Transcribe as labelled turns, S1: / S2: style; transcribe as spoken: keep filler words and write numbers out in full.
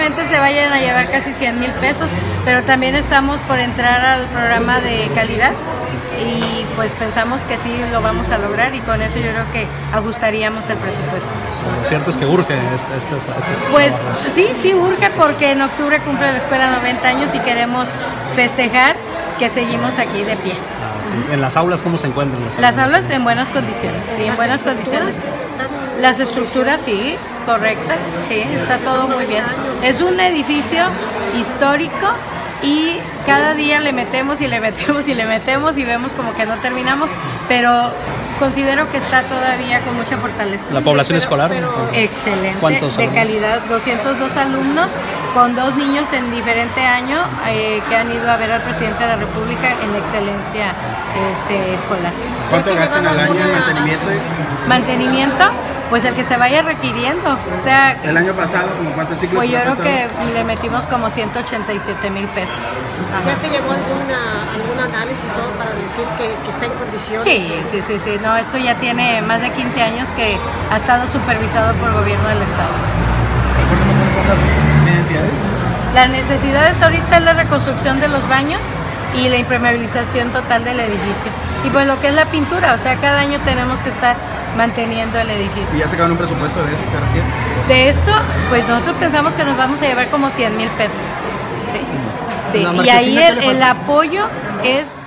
S1: posiblemente se vayan a llevar casi cien mil pesos, pero también estamos por entrar al programa de calidad y pues pensamos que sí lo vamos a lograr y con eso yo creo que ajustaríamos el presupuesto.
S2: Lo cierto es que urge estos, estos, estos
S1: Pues
S2: trabajos.
S1: sí, sí urge porque en octubre cumple la escuela noventa años y queremos festejar que seguimos aquí de pie.
S2: Ah, sí. ¿En las aulas cómo se encuentran? Las,
S1: Las aulas en buenas condiciones, sí, en buenas condiciones. Las estructuras sí, correctas, sí, está todo muy bien. Es un edificio histórico y cada día le metemos y le metemos y le metemos y vemos como que no terminamos, pero considero que está todavía con mucha fortaleza.
S2: ¿La población
S1: pero,
S2: escolar?
S1: Pero, excelente,
S2: ¿Cuántos
S1: de
S2: alumnos?
S1: calidad, doscientos dos alumnos con dos niños en diferente año eh, que han ido a ver al presidente de la República en la excelencia este, escolar.
S3: ¿Cuánto gastan al año en mantenimiento?
S1: Mantenimiento, pues el que se vaya requiriendo, o sea,
S3: El año pasado, ¿como cuánto el ciclo?
S1: pues yo creo
S3: pasado?
S1: que le metimos como ciento ochenta y siete mil pesos.
S4: ¿Ya se llevó alguna, algún análisis y todo para decir que, que está en condiciones?
S1: Sí, sí, sí, sí, no, esto ya tiene más de quince años que ha estado supervisado por el gobierno del estado.
S3: ¿Cuáles son las necesidades?
S1: Las necesidades ahorita es la reconstrucción de los baños y la impermeabilización total del edificio. Y pues lo que es la pintura, o sea, cada año tenemos que estar manteniendo el edificio.
S3: ¿Y ya sacaron un presupuesto de eso? ¿Te refieres?
S1: De esto, pues nosotros pensamos que nos vamos a llevar como cien mil pesos. Sí, sí.
S3: La
S1: Y ahí
S3: marquesina, ¿qué
S1: el,
S3: le
S1: el
S3: falta?
S1: apoyo es